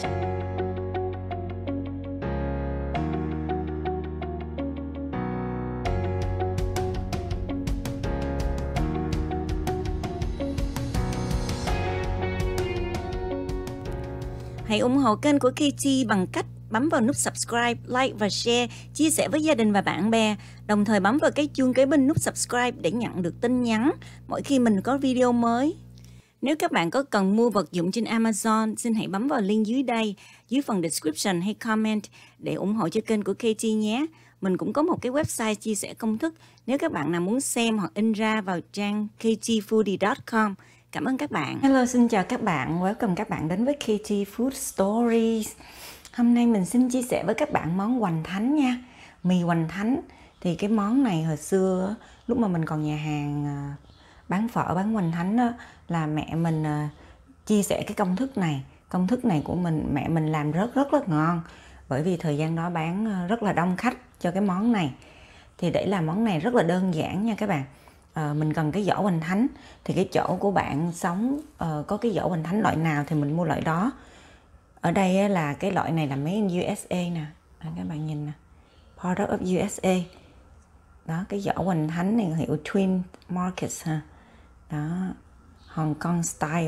Hãy ủng hộ kênh của KT bằng cách bấm vào nút subscribe, like và share, chia sẻ với gia đình và bạn bè. Đồng thời bấm vào cái chuông kế bên nút subscribe để nhận được tin nhắn mỗi khi mình có video mới. Nếu các bạn có cần mua vật dụng trên Amazon, xin hãy bấm vào link dưới đây, dưới phần description hay comment để ủng hộ cho kênh của KT nhé. Mình cũng có một cái website chia sẻ công thức nếu các bạn nào muốn xem hoặc in ra vào trang ktfoodie.com. Cảm ơn các bạn. Hello, xin chào các bạn. Welcome các bạn đến với KT Food Stories. Hôm nay mình xin chia sẻ với các bạn món hoành thánh nha. Mì hoành thánh. Thì cái món này hồi xưa lúc mà mình còn nhà hàng bán phở, bán hoành thánh đó, là mẹ mình chia sẻ cái công thức này. Công thức này của mẹ mình làm rất ngon. Bởi vì thời gian đó bán rất là đông khách cho cái món này. Thì để làm món này rất là đơn giản nha các bạn. Mình cần cái giỏ hoành thánh. Thì cái chỗ của bạn sống có cái giỏ hoành thánh loại nào thì mình mua loại đó. Ở đây là cái loại này là made in USA nè. Các bạn nhìn nè, Product of USA. Đó, cái giỏ hoành thánh này hiệu Twin Markets ha. Đó, Hong Kong style.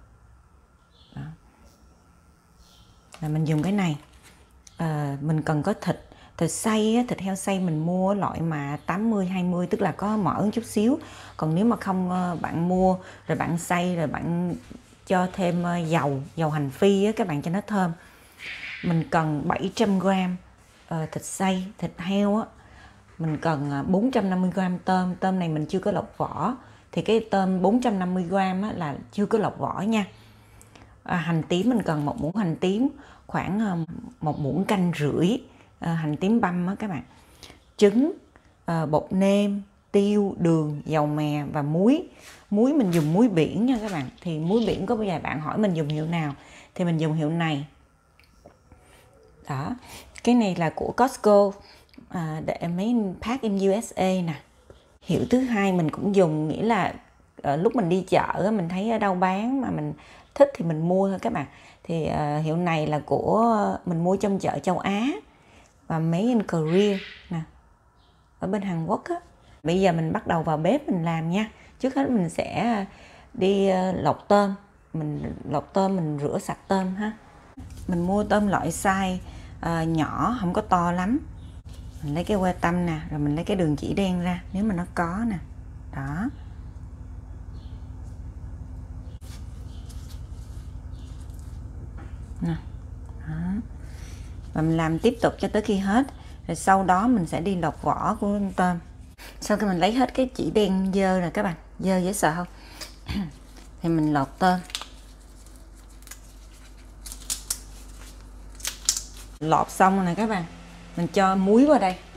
Đó. Là mình dùng cái này. Mình cần có thịt xay, thịt heo xay mình mua loại mà 80-20, tức là có mỡ chút xíu. Còn nếu mà không bạn mua rồi bạn xay rồi bạn cho thêm dầu hành phi các bạn cho nó thơm. Mình cần 700g thịt xay, thịt heo mình cần 450g tôm. Tôm này mình chưa có lọc vỏ. Thì cái tôm 450g là chưa có lọc vỏ nha. Hành tím mình cần 1 muỗng hành tím, khoảng 1 muỗng canh rưỡi hành tím băm các bạn. Trứng, bột nêm, tiêu, đường, dầu mè và muối. Muối mình dùng muối biển nha các bạn. Thì muối biển có vài bạn hỏi mình dùng hiệu nào thì mình dùng hiệu này. Đó, cái này là của Costco, để mấy pack in USA nè. Hiệu thứ hai mình cũng dùng, nghĩa là lúc mình đi chợ mình thấy ở đâu bán mà mình thích thì mình mua thôi các bạn. Thì hiệu này là của mình mua trong chợ châu Á và made in Korea nè, ở bên Hàn Quốc á. Bây giờ mình bắt đầu vào bếp mình làm nha. Trước hết mình sẽ đi lọc tôm. Mình lọc tôm, mình rửa sạch tôm ha. Mình mua tôm loại size nhỏ, không có to lắm. Mình lấy cái que tăm nè, rồi mình lấy cái đường chỉ đen ra nếu mà nó có nè. Đó. Nè. Đó. Và mình làm tiếp tục cho tới khi hết. Rồi sau đó mình sẽ đi lọc vỏ của con tôm. Sau khi mình lấy hết cái chỉ đen dơ nè các bạn, dơ dễ sợ không? Thì mình lọc tôm. Lọc xong rồi nè các bạn, mình cho muối vào đây.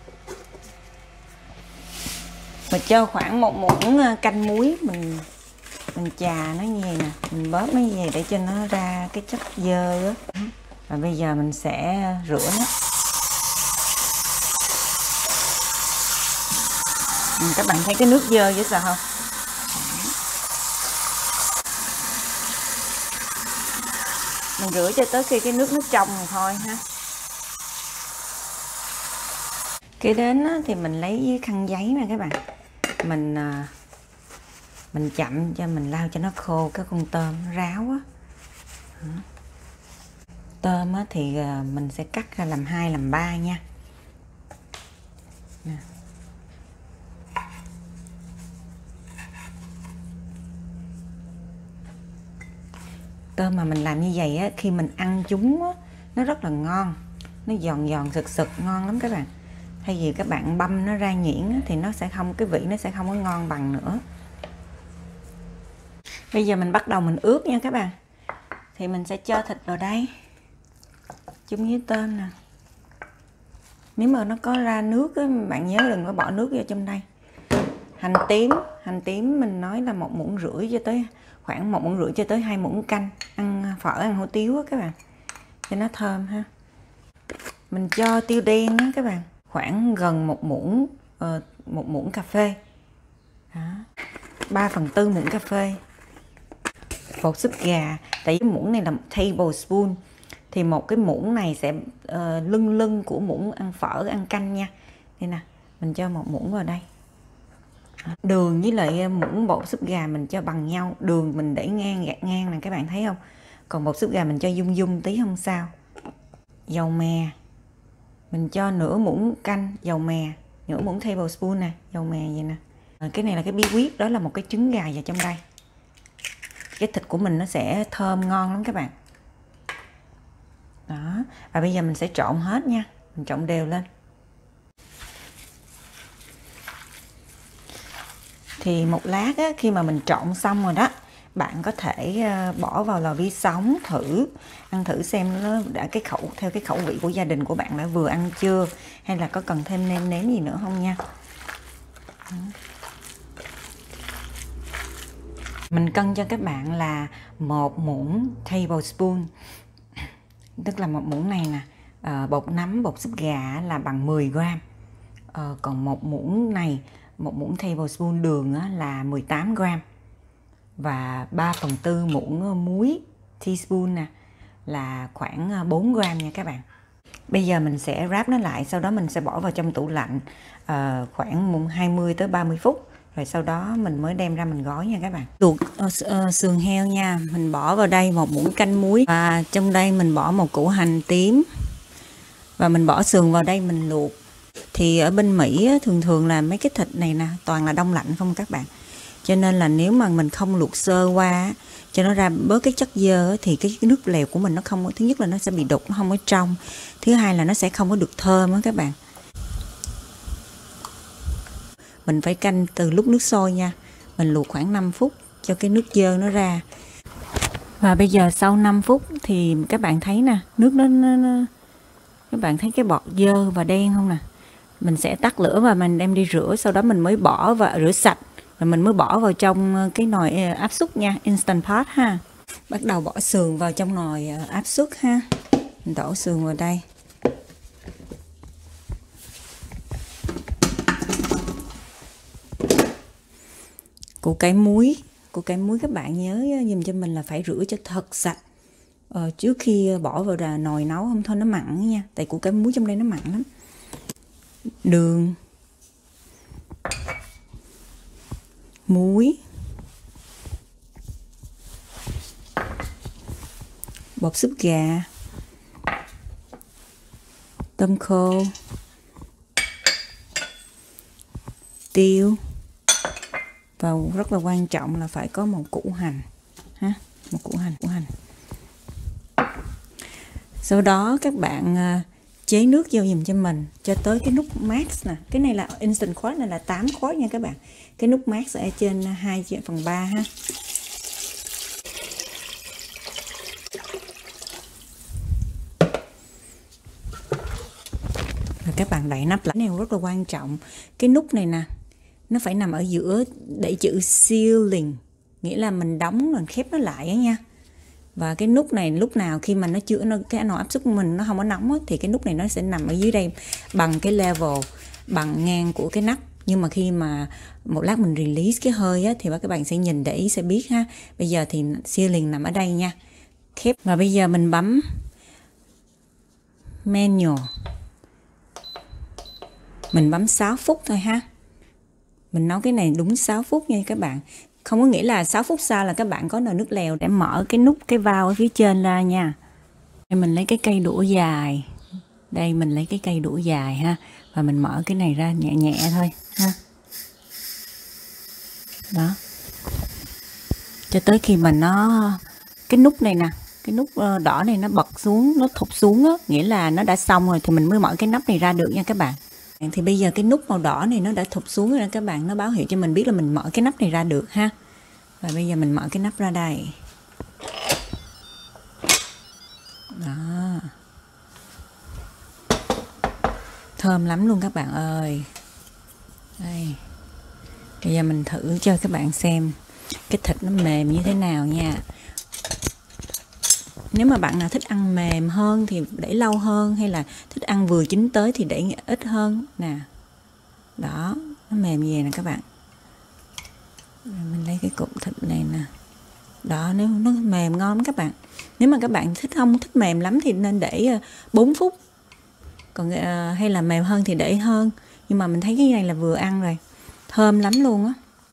Mình cho khoảng 1 muỗng canh muối, mình chà nó như vậy nè, mình bóp nó như vậy để cho nó ra cái chất dơ á. Và bây giờ mình sẽ rửa nó. Các bạn thấy cái nước dơ dễ sợ không? Mình rửa cho tới khi cái nước nó trong rồi thôi ha. Kế đến thì mình lấy khăn giấy nè các bạn. Mình chậm cho mình lau cho nó khô cái con tôm nó ráo á. Tôm thì mình sẽ cắt ra làm 2 làm 3 nha. Nè. Tôm mà mình làm như vậy á, khi mình ăn chúng á, nó rất là ngon. Nó giòn giòn sực sực ngon lắm các bạn. Thay vì các bạn băm nó ra nhuyễn á, thì nó sẽ không, cái vị nó sẽ không có ngon bằng nữa. Bây giờ mình bắt đầu mình ướp nha các bạn. Thì mình sẽ cho thịt vào đây chung với tôm nè. Nếu mà nó có ra nước á, bạn nhớ đừng có bỏ nước vô trong đây. Hành tím mình nói là 1,5 muỗng cho tới khoảng 1,5 muỗng cho tới 2 muỗng canh. Ăn phở, ăn hủ tiếu á các bạn, cho nó thơm ha. Mình cho tiêu đen á các bạn, khoảng gần 1 muỗng cà phê. Đó. 3/4 muỗng cà phê. Bột súp gà, tại cái muỗng này là 1 tablespoon. Thì một cái muỗng này sẽ lưng lưng của muỗng ăn phở, ăn canh nha. Đây nè, mình cho một muỗng vào đây. Đường với lại muỗng bột súp gà mình cho bằng nhau. Đường mình để ngang, gạt ngang nè, các bạn thấy không? Còn bột súp gà mình cho dung dung tí không sao. Dầu mè mình cho nửa muỗng canh dầu mè, nửa muỗng tablespoon nè, dầu mè vậy nè. Cái này là cái bí quyết, đó là một cái trứng gà vào trong đây. Cái thịt của mình nó sẽ thơm ngon lắm các bạn. Đó, và bây giờ mình sẽ trộn hết nha, mình trộn đều lên. Thì một lát á, khi mà mình trộn xong rồi đó, bạn có thể bỏ vào lò vi sóng thử, ăn thử xem nó đã theo cái khẩu vị của gia đình của bạn đã vừa ăn chưa, hay là có cần thêm nêm nếm gì nữa không nha. Mình cân cho các bạn là 1 muỗng tablespoon, tức là một muỗng này nè, bột nấm, bột súp gà là bằng 10 gram. Còn một muỗng này, một muỗng tablespoon đường là 18 gram. Và 3/4 muỗng muối teaspoon nè là khoảng 4 gram nha các bạn. Bây giờ mình sẽ ráp nó lại, sau đó mình sẽ bỏ vào trong tủ lạnh khoảng 20 tới 30 phút. Rồi sau đó mình mới đem ra mình gói nha các bạn. Luộc sườn heo nha, mình bỏ vào đây 1 muỗng canh muối. Và trong đây mình bỏ 1 củ hành tím. Và mình bỏ sườn vào đây mình luộc. Thì ở bên Mỹ thường thường là mấy cái thịt này nè toàn là đông lạnh không các bạn. Cho nên là nếu mà mình không luộc sơ qua cho nó ra bớt cái chất dơ thì cái nước lèo của mình nó không, thứ nhất là nó sẽ bị đục, nó không có trong. Thứ hai là nó sẽ không có được thơm á các bạn. Mình phải canh từ lúc nước sôi nha. Mình luộc khoảng 5 phút cho cái nước dơ nó ra. Và bây giờ sau 5 phút thì các bạn thấy nè, nước nó các bạn thấy cái bọt dơ và đen không nè. Mình sẽ tắt lửa và mình đem đi rửa, sau đó mình mới bỏ và rửa sạch. Rồi mình mới bỏ vào trong cái nồi áp suất nha, Instant Pot ha. Bắt đầu bỏ sườn vào trong nồi áp suất ha. Mình đổ sườn vào đây. Củ cải muối các bạn nhớ giùm cho mình là phải rửa cho thật sạch trước khi bỏ vào nồi nấu, không thôi nó mặn nha, tại củ cải muối trong đây nó mặn lắm. Đường, muối, bột súp gà, tôm khô, tiêu, và rất là quan trọng là phải có 1 củ hành ha, 1 củ hành. Sau đó các bạn chế nước vô dùm cho mình cho tới cái nút max nè. Cái này là instant quart, này là 8 quart nha các bạn. Cái nút max ở trên 2/3 ha. Rồi các bạn đậy nắp lại. Cái này rất là quan trọng. Cái nút này nè, nó phải nằm ở giữa để chữ sealing, nghĩa là mình đóng rồi khép nó lại á nha. Và cái nút này lúc nào khi mà cái nồi áp suất của mình nó không có nóng á, thì cái nút này nó sẽ nằm ở dưới đây bằng cái level, bằng ngang của cái nắp. Nhưng mà khi mà một lát mình release cái hơi á, thì các bạn sẽ nhìn để ý sẽ biết ha. Bây giờ thì sealing nằm ở đây nha, khép. Và bây giờ mình bấm manual, mình bấm 6 phút thôi ha. Mình nấu cái này đúng 6 phút nha các bạn. Không có nghĩa là 6 phút sau là các bạn có nồi nước lèo để mở cái nút, cái vào ở phía trên ra nha. Đây mình lấy cái cây đũa dài. Đây mình lấy cái cây đũa dài ha. Và mình mở cái này ra nhẹ nhẹ thôi ha. Đó. Cho tới khi mà cái nút này nè, cái nút đỏ này nó bật xuống, nó thụt xuống á, nghĩa là nó đã xong rồi thì mình mới mở cái nắp này ra được nha các bạn. Thì bây giờ cái nút màu đỏ này nó đã thụt xuống rồi đó các bạn, nó báo hiệu cho mình biết là mình mở cái nắp này ra được ha. Và bây giờ mình mở cái nắp ra đây. Đó. Thơm lắm luôn các bạn ơi. Đây. Bây giờ mình thử cho các bạn xem cái thịt nó mềm như thế nào nha. Nếu mà bạn nào thích ăn mềm hơn thì để lâu hơn, hay là thích ăn vừa chín tới thì để ít hơn nè. Đó, nó mềm như vậy nè các bạn. Rồi mình lấy cái cục thịt này nè, Đó, nếu nó mềm ngon lắm các bạn. Nếu mà các bạn không thích mềm lắm thì nên để 4 phút. Còn hay là mềm hơn thì để hơn. Nhưng mà mình thấy cái này là vừa ăn rồi. Thơm lắm luôn á.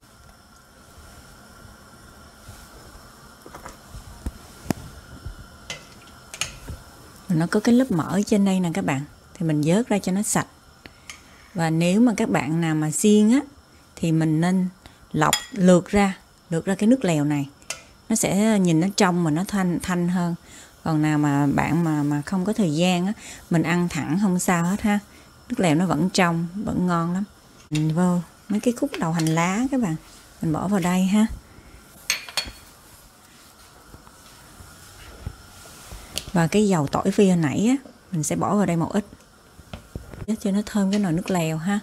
Nó có cái lớp mỡ ở trên đây nè các bạn. Thì mình vớt ra cho nó sạch. Và nếu mà các bạn nào mà xiên á thì mình nên lược ra cái nước lèo này. Nó sẽ nhìn nó trong mà nó thanh hơn. Còn nào mà bạn mà không có thời gian á, mình ăn thẳng không sao hết ha. Nước lèo nó vẫn trong, vẫn ngon lắm. Mình vô mấy cái khúc đầu hành lá các bạn, mình bỏ vào đây ha. Và cái dầu tỏi phi hồi nãy á, mình sẽ bỏ vào đây một ít cho nó thơm cái nồi nước lèo ha.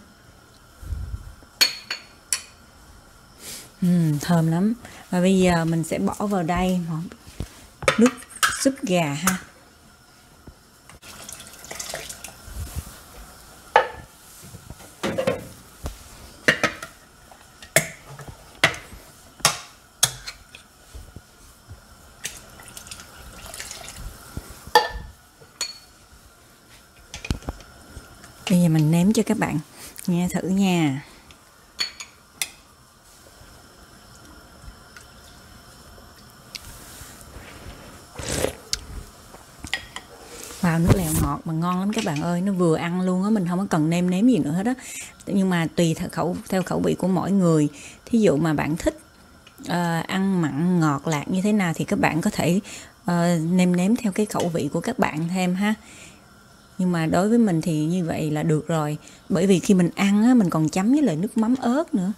Thơm lắm. Và bây giờ mình sẽ bỏ vào đây một nước súp gà ha. Bây giờ mình nếm cho các bạn nghe thử nha. Vào nước lèo ngọt mà ngon lắm các bạn ơi, nó vừa ăn luôn á, mình không có cần nêm gì nữa hết á. Nhưng mà tùy theo khẩu vị của mỗi người. Thí dụ mà bạn thích ăn mặn ngọt lạc như thế nào thì các bạn có thể nêm theo cái khẩu vị của các bạn thêm ha. Nhưng mà đối với mình thì như vậy là được rồi. Bởi vì khi mình ăn á, mình còn chấm với lại nước mắm ớt nữa.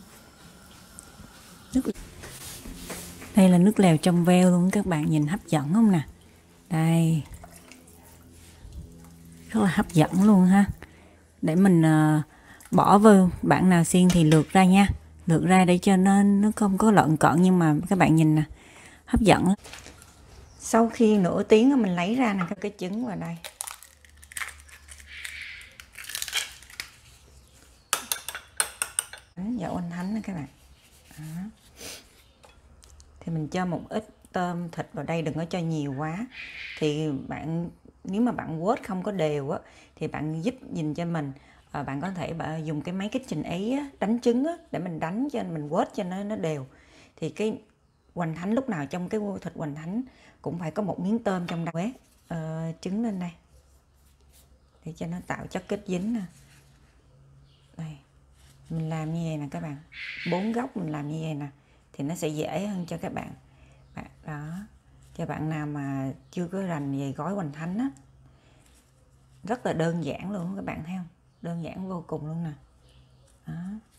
Đây là nước lèo trong veo luôn các bạn, nhìn hấp dẫn không nè. Đây, rất là hấp dẫn luôn ha. Để mình bỏ vào, bạn nào xiên thì lược ra nha. Lược ra để cho nó không có lợn cợn, nhưng mà các bạn nhìn nè, hấp dẫn lắm. Sau khi nửa tiếng mình lấy ra nè cái trứng vào đây. Dạo anh thánh nè các bạn. Đó. Thì mình cho một ít tôm thịt vào đây, đừng có cho nhiều quá. Thì bạn, nếu mà bạn quết không có đều á, thì bạn giúp nhìn cho mình. Bạn có thể dùng cái máy Kitchen ấy á, đánh trứng á, để mình đánh cho mình quết cho nó đều. Thì cái hoành thánh lúc nào trong cái thịt hoành thánh cũng phải có một miếng tôm trong đó. Quét trứng lên đây để cho nó tạo chất kết dính nè. Đây, mình làm như vậy nè các bạn, 4 góc mình làm như vậy nè thì nó sẽ dễ hơn cho các bạn. Đó, cho bạn nào mà chưa có rành về gói hoành thánh á, rất là đơn giản luôn các bạn thấy không, đơn giản vô cùng luôn nè. Đó.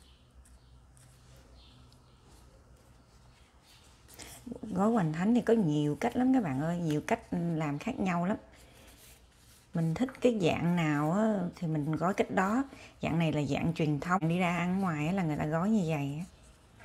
Gói hoành thánh thì có nhiều cách lắm các bạn ơi, nhiều cách làm khác nhau lắm. Mình thích cái dạng nào á, thì mình gói cách đó. Dạng này là dạng truyền thống, đi ra ăn ngoài á, là người ta gói như vậy á.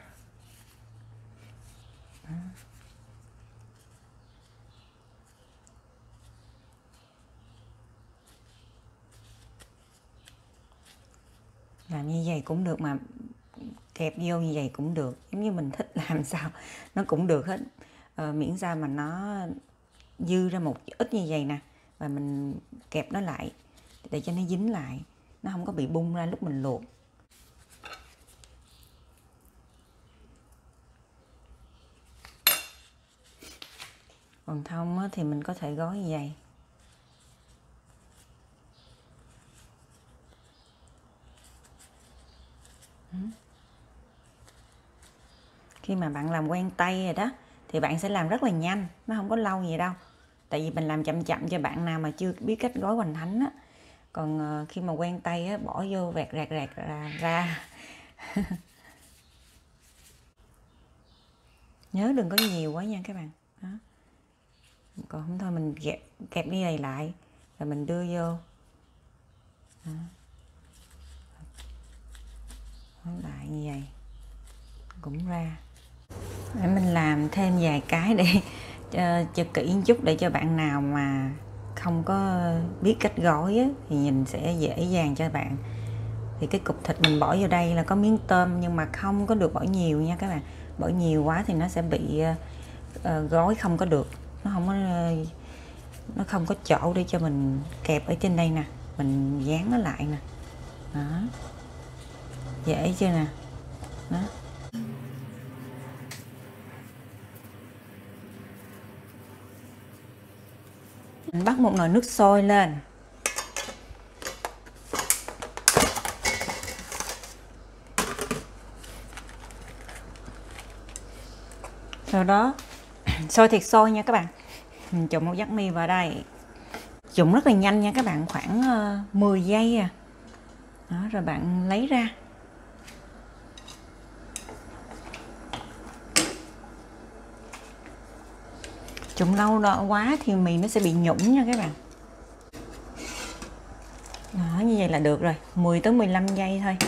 Làm như vậy cũng được, mà kẹp vô như vậy cũng được, giống như mình thích làm sao nó cũng được hết. Miễn sao mà nó dư ra một ít như vậy nè, và mình kẹp nó lại để cho nó dính lại, nó không có bị bung ra lúc mình luộc. Còn không á, thì mình có thể gói như vậy. Khi mà bạn làm quen tay rồi đó thì bạn sẽ làm rất là nhanh, nó không có lâu gì đâu. Tại vì mình làm chậm chậm cho bạn nào mà chưa biết cách gói hoành thánh á. Còn khi mà quen tay á, bỏ vô vẹt rạc ra. Nhớ đừng có nhiều quá nha các bạn. Đó. Còn không thôi mình kẹp như này lại rồi mình đưa vô. Đó. Lại như vậy cũng ra. Để mình làm thêm vài cái để cho kỹ một chút, để cho bạn nào mà không có biết cách gói á, thì nhìn sẽ dễ dàng cho bạn. Thì cái cục thịt mình bỏ vô đây là có miếng tôm, nhưng mà không có được bỏ nhiều nha các bạn. Bỏ nhiều quá thì nó sẽ bị gói không có được, nó không có chỗ để cho mình kẹp ở trên đây nè, mình dán nó lại nè, đó, dễ chưa nè, đó. Mình bắt một nồi nước sôi lên, sau đó sôi thiệt sôi nha các bạn. Mình trộn một giắt mì vào đây, trộn rất là nhanh nha các bạn, khoảng 10 giây à. Đó, rồi bạn lấy ra. Trộn lâu đó quá thì mì nó sẽ bị nhũn nha các bạn. Đó, như vậy là được rồi, 10 tới 15 giây thôi.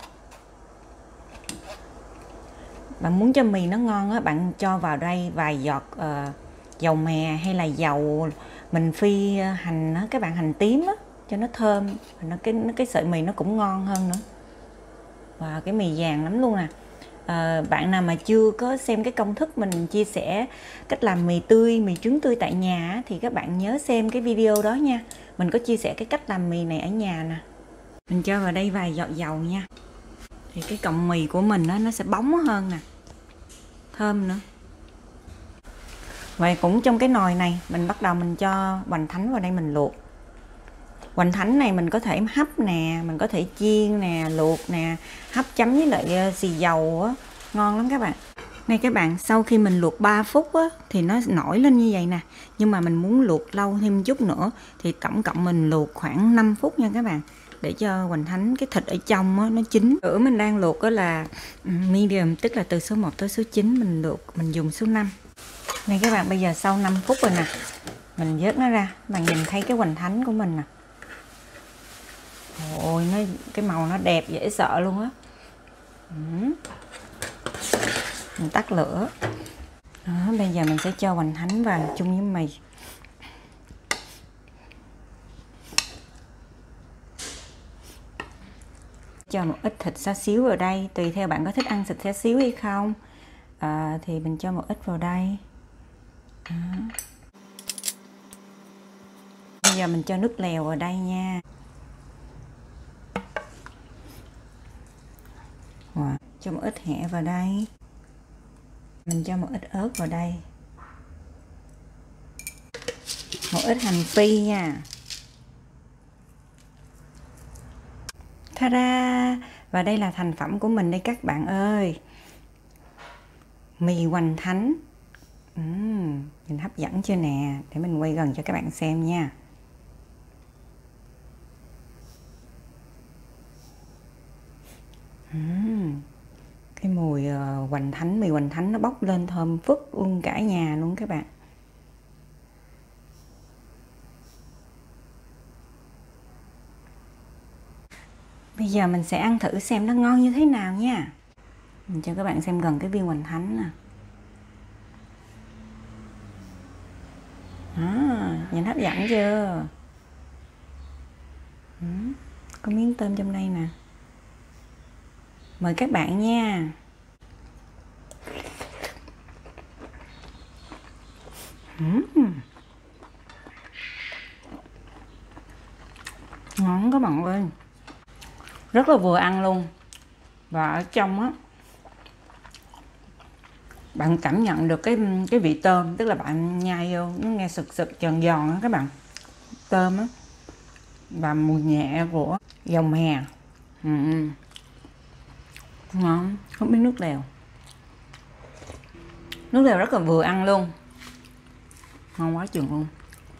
Bạn muốn cho mì nó ngon á, bạn cho vào đây vài giọt dầu mè hay là dầu mình phi hành á, các bạn, hành tím á, cho nó thơm, cái sợi mì nó cũng ngon hơn nữa. Và cái mì vàng lắm luôn nè. Bạn nào mà chưa có xem cái công thức mình chia sẻ cách làm mì tươi, mì trứng tươi tại nhà thì các bạn nhớ xem cái video đó nha. Mình có chia sẻ cái cách làm mì này ở nhà nè. Mình cho vào đây vài giọt dầu nha, thì cái cọng mì của mình nó sẽ bóng hơn nè, thơm nữa. Vậy cũng trong cái nồi này mình bắt đầu mình cho hoành thánh vào đây mình luộc. Hoành thánh này mình có thể hấp nè, mình có thể chiên nè, luộc nè, hấp chấm với lại xì dầu á, ngon lắm các bạn. Này các bạn, sau khi mình luộc 3 phút á, thì nó nổi lên như vậy nè. Nhưng mà mình muốn luộc lâu thêm chút nữa thì tổng cộng mình luộc khoảng 5 phút nha các bạn, để cho hoành thánh cái thịt ở trong á, nó chín. Lửa mình đang luộc đó là medium, tức là từ số 1 tới số 9 mình luộc, mình dùng số 5. Này các bạn, bây giờ sau 5 phút rồi nè, mình vớt nó ra, bạn nhìn thấy cái hoành thánh của mình nè. Ôi, cái màu nó đẹp dễ sợ luôn á. Mình tắt lửa. Đó, bây giờ mình sẽ cho hoành thánh vào chung với mì. Cho một ít thịt xá xíu vào đây, tùy theo bạn có thích ăn thịt xá xíu hay không. Thì mình cho một ít vào đây. Đó. Bây giờ mình cho nước lèo vào đây nha. Cho một ít hẹ vào đây. Mình cho một ít ớt vào đây. Một ít hành phi nha. Ta-da! Và đây là thành phẩm của mình đây các bạn ơi. Mì hoành thánh. Nhìn hấp dẫn chưa nè. Để mình quay gần cho các bạn xem nha. Cái mùi hoành thánh, mì hoành thánh nó bốc lên thơm phức luôn cả nhà luôn các bạn. Bây giờ mình sẽ ăn thử xem nó ngon như thế nào nha. Mình cho các bạn xem gần cái viên hoành thánh nè. Nhìn hấp dẫn chưa? Có miếng tôm trong đây nè. Mời các bạn nha. Ngon các bạn ơi. Rất là vừa ăn luôn. Và ở trong á, bạn cảm nhận được cái vị tôm, tức là bạn nhai vô nó nghe sực sực giòn giòn á các bạn. Tôm á và mùi nhẹ của dầu mè. Ngon, không biết nước lèo. Nước lèo rất là vừa ăn luôn. Ngon quá chừng luôn.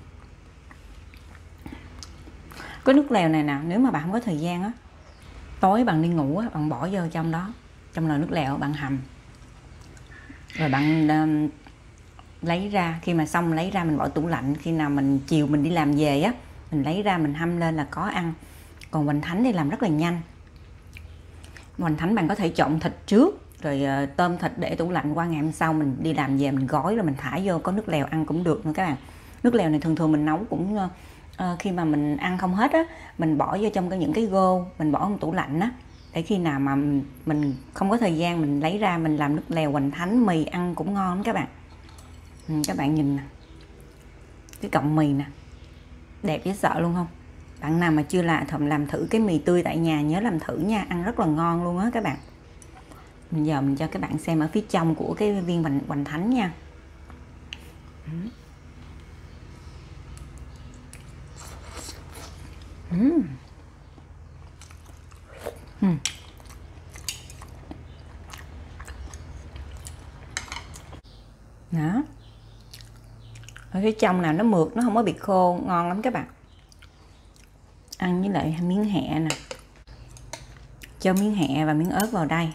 Cái nước lèo này nè, nếu mà bạn không có thời gian á, tối bạn đi ngủ á, bạn bỏ vô trong đó, trong nồi nước lèo bạn hầm. Rồi bạn lấy ra, khi mà xong lấy ra mình bỏ tủ lạnh, khi nào mình chiều mình đi làm về á, mình lấy ra mình hâm lên là có ăn. Còn hoành thánh thì làm rất là nhanh. Hoành thánh bạn có thể trộn thịt trước, rồi tôm thịt để tủ lạnh, qua ngày hôm sau mình đi làm về mình gói rồi mình thả vô, có nước lèo ăn cũng được nữa các bạn. Nước lèo này thường thường mình nấu cũng khi mà mình ăn không hết á, mình bỏ vô trong những cái gô, mình bỏ trong tủ lạnh á, để khi nào mà mình không có thời gian mình lấy ra mình làm nước lèo hoành thánh mì ăn cũng ngon các bạn. Các bạn nhìn nè, cái cọng mì nè, đẹp dễ sợ luôn không? Bạn nào mà chưa làm thử cái mì tươi tại nhà nhớ làm thử nha, ăn rất là ngon luôn á các bạn. Giờ mình cho các bạn xem ở phía trong của cái viên hoành thánh nha. Đó, ở phía trong nào nó mượt, nó không có bị khô, ngon lắm các bạn. Ăn với lại miếng hẹ nè, cho miếng hẹ và miếng ớt vào đây.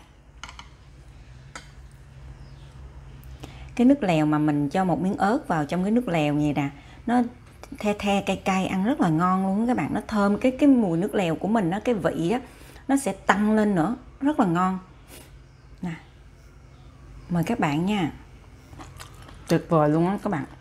Cái nước lèo mà mình cho một miếng ớt vào trong cái nước lèo vậy nè, nó the cay cay, ăn rất là ngon luôn các bạn. Nó thơm, cái mùi nước lèo của mình đó, cái vị á nó sẽ tăng lên nữa, rất là ngon nè. Mời các bạn nha, tuyệt vời luôn á các bạn,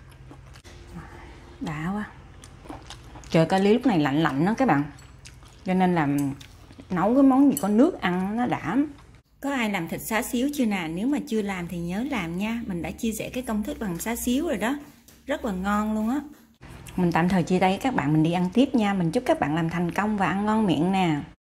đã quá. Trời, cà ly lúc này lạnh lạnh đó các bạn, cho nên là nấu cái món gì có nước ăn nó đã. Có ai làm thịt xá xíu chưa nè? Nếu mà chưa làm thì nhớ làm nha. Mình đã chia sẻ cái công thức làm xá xíu rồi đó, rất là ngon luôn á. Mình tạm thời chia tay với các bạn, mình đi ăn tiếp nha. Mình chúc các bạn làm thành công và ăn ngon miệng nè.